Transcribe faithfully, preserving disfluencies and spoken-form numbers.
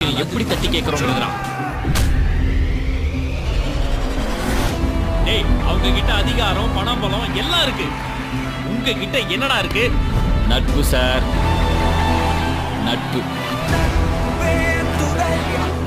எப்படி தட்டி கேட்கறோம்ங்கறா. டேய், அவங்க கிட்ட அதிகாரம், பணம், பலம் எல்லாம் இருக்கு. உங்க கிட்ட என்னடா இருக்கு? நட்பு சார், நட்பு.